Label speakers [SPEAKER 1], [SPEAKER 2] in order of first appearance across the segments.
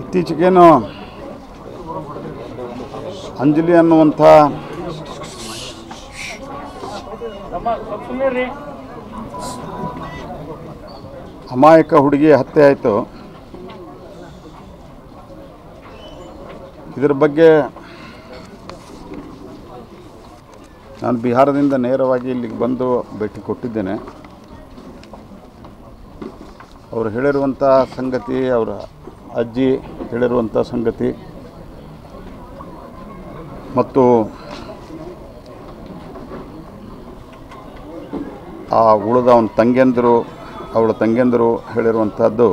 [SPEAKER 1] ಇತ್ತೀಚೆಗೇನು ಅಂಜಲಿ ಅನ್ನುವಂಥ ಅಮಾಯಕ ಹುಡುಗಿ ಹತ್ಯೆ ಆಯಿತು. ಇದರ ಬಗ್ಗೆ ನಾನು ಬಿಹಾರದಿಂದ ನೇರವಾಗಿ ಇಲ್ಲಿಗೆ ಬಂದು ಭೇಟಿ ಕೊಟ್ಟಿದ್ದೇನೆ. ಅವರು ಹೇಳಿರುವಂಥ ಸಂಗತಿ, ಅವರ ಅಜ್ಜಿ ಹೇಳಿರುವಂಥ ಸಂಗತಿ ಮತ್ತು ಆ ಉಳಿದ ಅವಳ ತಂಗಿಯಂದರು ಹೇಳಿರುವಂಥದ್ದು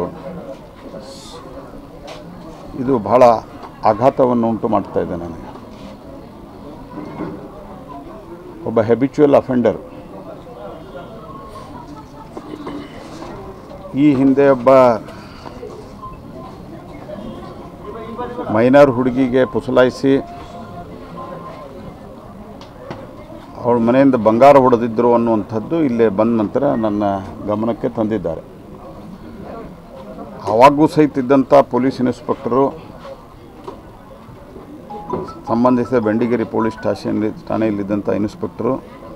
[SPEAKER 1] ಇದು ಬಹಳ ಆಘಾತವನ್ನು ಉಂಟು ಮಾಡ್ತಾ ಇದೆ ನನಗೆ. ಒಬ್ಬ ಹ್ಯಾಬಿಚುವಲ್ ಅಫೆಂಡರ್, ಈ ಹಿಂದೆ ಒಬ್ಬ ಮೈನರ್ ಹುಡುಗಿಗೆ ಪುಸಲಾಯಿಸಿ ಅವಳ ಮನೆಯಿಂದ ಬಂಗಾರ ಹೊಡೆದಿದ್ದರು ಅನ್ನುವಂಥದ್ದು ಇಲ್ಲೇ ಬಂದ ನಂತರ ನನ್ನ ಗಮನಕ್ಕೆ ತಂದಿದ್ದಾರೆ. ಆವಾಗೂ ಸಹಿತ ಇದ್ದಂಥ ಪೊಲೀಸ್ ಇನ್ಸ್ಪೆಕ್ಟರು, ಸಂಬಂಧಿಸಿದ ಬೆಂಡಿಗೇರಿ ಪೊಲೀಸ್ ಠಾಣೆಯಲ್ಲಿದ್ದಂಥ ಇನ್ಸ್ಪೆಕ್ಟರು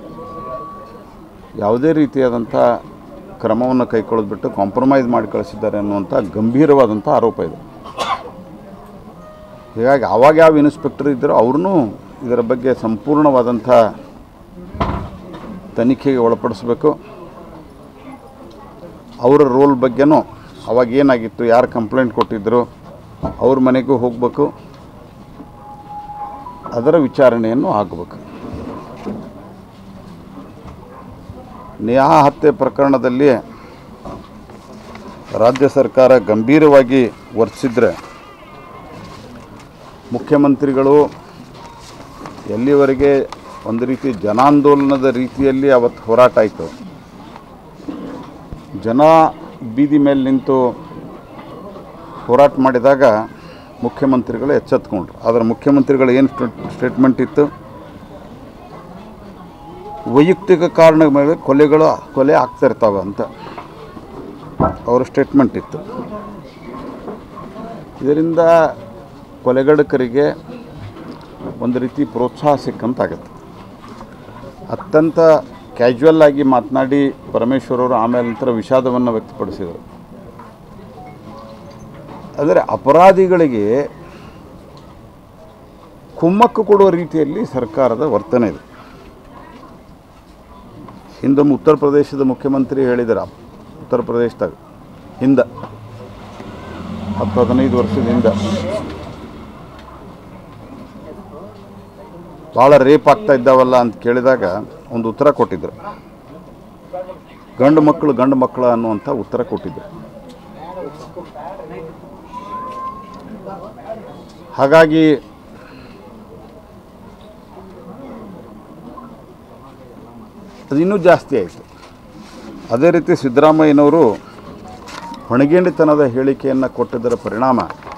[SPEAKER 1] ಯಾವುದೇ ರೀತಿಯಾದಂಥ ಕ್ರಮವನ್ನು ಕೈಗೊಳ್ಳೋದ್ಬಿಟ್ಟು ಕಾಂಪ್ರಮೈಸ್ ಮಾಡಿ ಕಳಿಸಿದ್ದಾರೆ ಅನ್ನುವಂಥ ಗಂಭೀರವಾದಂಥ ಆರೋಪ ಇದೆ. ಹೀಗಾಗಿ ಆವಾಗ ಯಾವ ಇನ್ಸ್ಪೆಕ್ಟರ್ ಇದ್ದರೂ ಅವ್ರನ್ನೂ ಇದರ ಬಗ್ಗೆ ಸಂಪೂರ್ಣವಾದಂಥ ತನಿಖೆಗೆ ಒಳಪಡಿಸಬೇಕು. ಅವರ ರೋಲ್ ಬಗ್ಗೆನೂ ಅವಾಗ ಏನಾಗಿತ್ತು, ಯಾರು ಕಂಪ್ಲೇಂಟ್ ಕೊಟ್ಟಿದ್ದರು, ಅವ್ರ ಮನೆಗೂ ಹೋಗಬೇಕು, ಅದರ ವಿಚಾರಣೆಯನ್ನು ಆಗಬೇಕು. ನೇಹಾ ಹತ್ಯೆ ಪ್ರಕರಣದಲ್ಲಿ ರಾಜ್ಯ ಸರ್ಕಾರ ಗಂಭೀರವಾಗಿ ವರ್ತಿಸಿದರೆ ಮುಖ್ಯಮಂತ್ರಿಗಳು ಎಲ್ಲಿವರೆಗೆ ಒಂದು ರೀತಿ ಜನಾಂದೋಲನದ ರೀತಿಯಲ್ಲಿ ಅವತ್ತು ಹೋರಾಟ ಆಯಿತು, ಜನ ಬೀದಿ ಮೇಲೆ ನಿಂತು ಹೋರಾಟ ಮಾಡಿದಾಗ ಮುಖ್ಯಮಂತ್ರಿಗಳು ಎಚ್ಚೆತ್ಕೊಂಡ್ರು. ಆದರೆ ಮುಖ್ಯಮಂತ್ರಿಗಳು ಏನು ಸ್ಟೇಟ್ಮೆಂಟ್ ಇತ್ತು, ವೈಯಕ್ತಿಕ ಕಾರಣದ ಮೇಲೆ ಕೊಲೆ ಆಗ್ತಾಯಿರ್ತಾವೆ ಅಂತ ಅವರ ಸ್ಟೇಟ್ಮೆಂಟ್ ಇತ್ತು. ಇದರಿಂದ ಕೊಲೆಗಡಕರಿಗೆ ಒಂದು ರೀತಿ ಪ್ರೋತ್ಸಾಹ ಸಿಕ್ಕಂತಾಗತ್ತೆ. ಅತ್ಯಂತ ಕ್ಯಾಜುವಲ್ ಆಗಿ ಮಾತನಾಡಿ ಪರಮೇಶ್ವರವರು ಆಮೇಲೆ ನಂತರ ವಿಷಾದವನ್ನು ವ್ಯಕ್ತಪಡಿಸಿದರು. ಅಂದರೆ ಅಪರಾಧಿಗಳಿಗೆ ಕುಮ್ಮಕ್ಕು ಕೊಡುವ ರೀತಿಯಲ್ಲಿ ಸರ್ಕಾರದ ವರ್ತನೆ ಇದೆ. ಹಿಂದೊಮ್ಮೆ ಉತ್ತರ ಪ್ರದೇಶದ ಮುಖ್ಯಮಂತ್ರಿ ಹೇಳಿದರು, ಉತ್ತರ ಪ್ರದೇಶದಾಗ ಹಿಂದೆ 10-15 ವರ್ಷದ ಹಿಂದೆ ಭಾಳ ರೇಪ್ ಆಗ್ತಾ ಇದ್ದಾವಲ್ಲ ಅಂತ ಕೇಳಿದಾಗ ಒಂದು ಉತ್ತರ ಕೊಟ್ಟಿದ್ದರು, ಗಂಡು ಮಕ್ಕಳು ಅನ್ನುವಂಥ ಉತ್ತರ ಕೊಟ್ಟಿದ್ದರು. ಹಾಗಾಗಿ ಅದು ಇನ್ನೂ ಜಾಸ್ತಿ ಆಯಿತು. ಅದೇ ರೀತಿ ಸಿದ್ದರಾಮಯ್ಯನವರು ಹೊಣೆಗೇಡಿತನದ ಹೇಳಿಕೆಯನ್ನು ಕೊಟ್ಟಿದ್ದರ ಪರಿಣಾಮ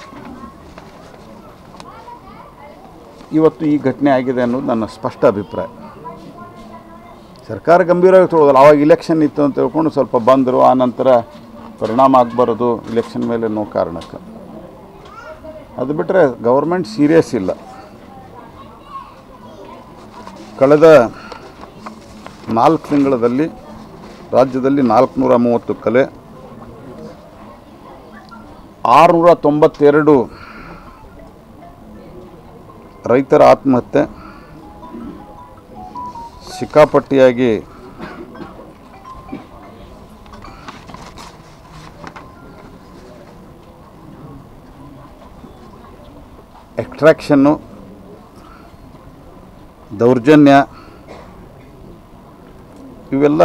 [SPEAKER 1] ಇವತ್ತು ಈ ಘಟನೆ ಆಗಿದೆ ಅನ್ನೋದು ನನ್ನ ಸ್ಪಷ್ಟ ಅಭಿಪ್ರಾಯ. ಸರ್ಕಾರ ಗಂಭೀರವಾಗಿ ತೊಗೊಳ್ಳೋದಲ್ಲ. ಆವಾಗ ಇಲೆಕ್ಷನ್ ಇತ್ತು ಅಂತ ತಿಳ್ಕೊಂಡು ಸ್ವಲ್ಪ ಬಂದರು, ಆ ನಂತರ ಪರಿಣಾಮ ಆಗಬಾರದು ಇಲೆಕ್ಷನ್ ಮೇಲೆ ಅನ್ನೋ ಕಾರಣಕ್ಕೆ. ಅದು ಬಿಟ್ಟರೆ ಗೌರ್ಮೆಂಟ್ ಸೀರಿಯಸ್ ಇಲ್ಲ. ಕಳೆದ 4 ತಿಂಗಳಲ್ಲಿ ರಾಜ್ಯದಲ್ಲಿ 430 ಕೊಲೆ, 692 ರೈತರ ಆತ್ಮಹತ್ಯೆ, ಸಿಕ್ಕಾಪಟ್ಟಿಯಾಗಿ ಎಕ್ಸ್ಟ್ರಾಕ್ಷನ್ನು, ದೌರ್ಜನ್ಯ, ಇವೆಲ್ಲ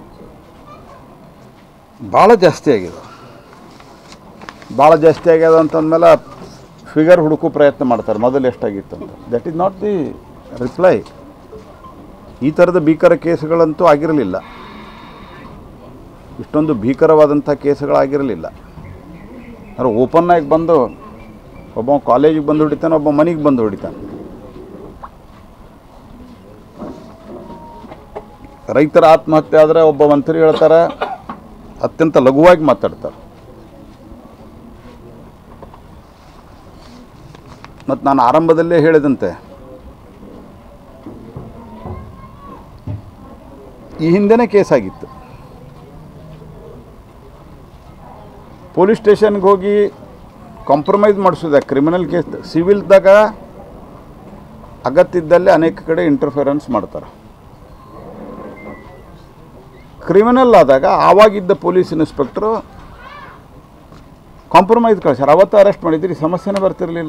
[SPEAKER 1] ಭಾಳ ಜಾಸ್ತಿ ಆಗಿದೆ. ಭಾಳ ಜಾಸ್ತಿ ಆಗ್ಯದ ಅಂತಂದಮೇಲೆ ಫಿಗರ್ ಹುಡುಕೋ ಪ್ರಯತ್ನ ಮಾಡ್ತಾರೆ, ಮೊದಲು ಎಷ್ಟಾಗಿತ್ತು ಅಂತ. That is not the reply. ಈ ಥರದ ಭೀಕರ ಕೇಸುಗಳಂತೂ ಆಗಿರಲಿಲ್ಲ, ಇಷ್ಟೊಂದು ಭೀಕರವಾದಂಥ ಕೇಸುಗಳಾಗಿರಲಿಲ್ಲ. ಅಂದರೆ ಓಪನ್ನಾಗಿ ಬಂದು ಒಬ್ಬ ಕಾಲೇಜಿಗೆ ಬಂದು ಹೊಡಿತಾನೆ, ಒಬ್ಬ ಮನೆಗೆ ಬಂದು ಹೊಡಿತಾನೆ. ರೈತರ ಆತ್ಮಹತ್ಯೆ ಆದರೆ ಒಬ್ಬ ಮಂತ್ರಿ ಹೇಳ್ತಾರೆ, ಅತ್ಯಂತ ಲಘುವಾಗಿ ಮಾತಾಡ್ತಾರೆ. ಮತ್ತು ನಾನು ಆರಂಭದಲ್ಲೇ ಹೇಳಿದಂತೆ ಈ ಹಿಂದೆನೇ ಕೇಸ್ ಆಗಿತ್ತು. ಪೊಲೀಸ್ ಸ್ಟೇಷನ್ಗೆ ಹೋಗಿ ಕಾಂಪ್ರಮೈಸ್ ಮಾಡಿಸೋದು ಕ್ರಿಮಿನಲ್ ಕೇಸ್. ಸಿವಿಲ್ದಾಗ ಅಗತ್ಯ ಇದ್ದಲ್ಲಿ ಅನೇಕ ಕಡೆ ಇಂಟರ್ಫಿಯರೆನ್ಸ್ ಮಾಡ್ತಾರೆ. ಕ್ರಿಮಿನಲ್ ಆದಾಗ ಆವಾಗಿದ್ದ ಪೊಲೀಸ್ ಇನ್ಸ್ಪೆಕ್ಟ್ರು ಕಾಂಪ್ರಮೈಸ್ ಕಳಿಸ್ಯಾರ. ಅವತ್ತು ಅರೆಸ್ಟ್ ಮಾಡಿದ್ದೀರಿ, ಸಮಸ್ಯೆನೇ ಬರ್ತಿರಲಿಲ್ಲ.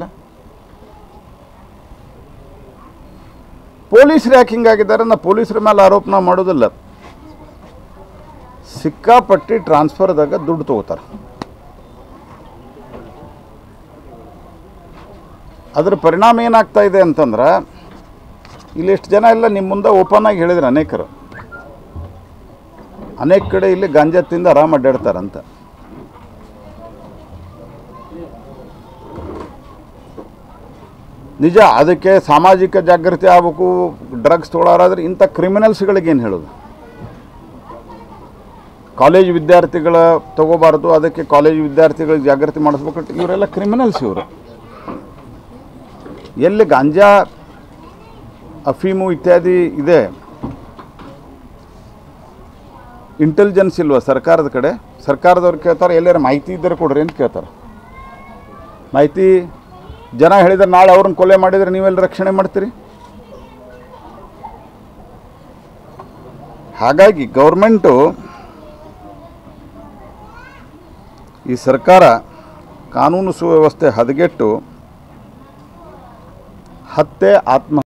[SPEAKER 1] ಪೊಲೀಸರು ಯಾಕೆ ಹಿಂಗಾಗಿದ್ದಾರೆ? ನಾ ಪೊಲೀಸರ ಮೇಲೆ ಆರೋಪನ ಮಾಡೋದಿಲ್ಲ. ಸಿಕ್ಕಾಪಟ್ಟಿ ಟ್ರಾನ್ಸ್ಫರ್ದಾಗ ದುಡ್ಡು ತೊಗೋತಾರೆ. ಅದರ ಪರಿಣಾಮ ಏನಾಗ್ತಾ ಇದೆ ಅಂತಂದ್ರೆ, ಇಲ್ಲಿ ಎಷ್ಟು ಜನ ಎಲ್ಲ ನಿಮ್ಮ ಮುಂದೆ ಓಪನ್ ಆಗಿ ಹೇಳಿದ್ರು ಅನೇಕರು, ಅನೇಕ ಕಡೆ ಇಲ್ಲಿ ಗಾಂಜಾ ತಿಂದು ಆರಾಮ ಅಡ್ಡಾಡ್ತಾರಂತ. ನಿಜ, ಅದಕ್ಕೆ ಸಾಮಾಜಿಕ ಜಾಗೃತಿ ಆಗಬೇಕು. ಡ್ರಗ್ಸ್ ತೊಗೊಳಾರಾದ್ರೆ ಇಂಥ ಕ್ರಿಮಿನಲ್ಸ್ಗಳಿಗೇನು ಹೇಳೋದು? ಕಾಲೇಜ್ ವಿದ್ಯಾರ್ಥಿಗಳ ತೊಗೋಬಾರ್ದು, ಅದಕ್ಕೆ ಕಾಲೇಜ್ ವಿದ್ಯಾರ್ಥಿಗಳಿಗೆ ಜಾಗೃತಿ ಮಾಡಿಸ್ಬೇಕು. ಇವರೆಲ್ಲ ಕ್ರಿಮಿನಲ್ಸ್. ಇವರು ಎಲ್ಲಿ ಗಾಂಜಾ, ಅಫೀಮು ಇತ್ಯಾದಿ ಇದೆ, ಇಂಟೆಲಿಜೆನ್ಸ್ ಇಲ್ವ ಸರ್ಕಾರದ ಕಡೆ? ಸರ್ಕಾರದವ್ರು ಕೇಳ್ತಾರೆ, ಎಲ್ಲಾರು ಮಾಹಿತಿ ಇದ್ದರೆ ಕೊಡ್ರಿ ಅಂತ ಕೇಳ್ತಾರೆ. ಮಾಹಿತಿ ಜನ ಹೇಳಿದ್ರೆ ನಾಳೆ ಅವ್ರನ್ನ ಕೊಲೆ ಮಾಡಿದರೆ ನೀವೆಲ್ಲ ರಕ್ಷಣೆ ಮಾಡ್ತೀರಿ? ಹಾಗಾಗಿ ಗೌರ್ಮೆಂಟು, ಈ ಸರ್ಕಾರ ಕಾನೂನು ಸುವ್ಯವಸ್ಥೆ ಹದಗೆಟ್ಟು ಹತ್ಯೆ, ಆತ್ಮ